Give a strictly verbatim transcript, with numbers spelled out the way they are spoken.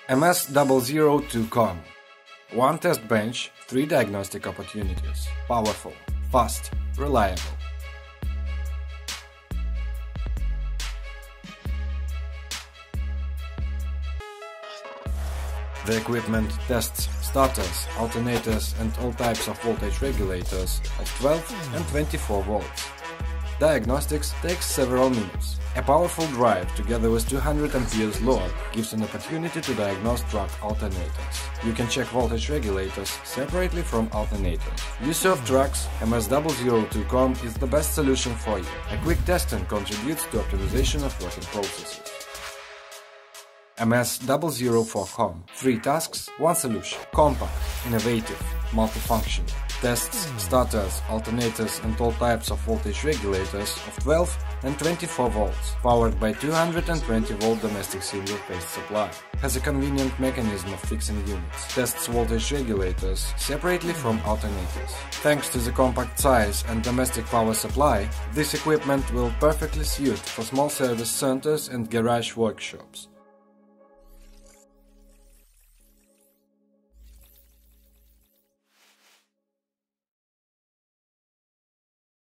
M S zero zero two com. One test bench, three diagnostic opportunities. Powerful, fast, reliable. The equipment tests starters, alternators and all types of voltage regulators of twelve and twenty-four volts. Diagnostics takes several minutes. A powerful drive together with two hundred amperes load gives an opportunity to diagnose truck alternators. You can check voltage regulators separately from alternators. You serve trucks, M S zero zero two com is the best solution for you. A quick testing contributes to optimization of working processes. M S zero zero four com. Three tasks, one solution. Compact, innovative, multifunctional. Tests starters, alternators and all types of voltage regulators of twelve and twenty-four volts, powered by two hundred twenty volt domestic single-phase supply. Has a convenient mechanism of fixing units. Tests voltage regulators separately from alternators. Thanks to the compact size and domestic power supply, this equipment will perfectly suit for small service centers and garage workshops.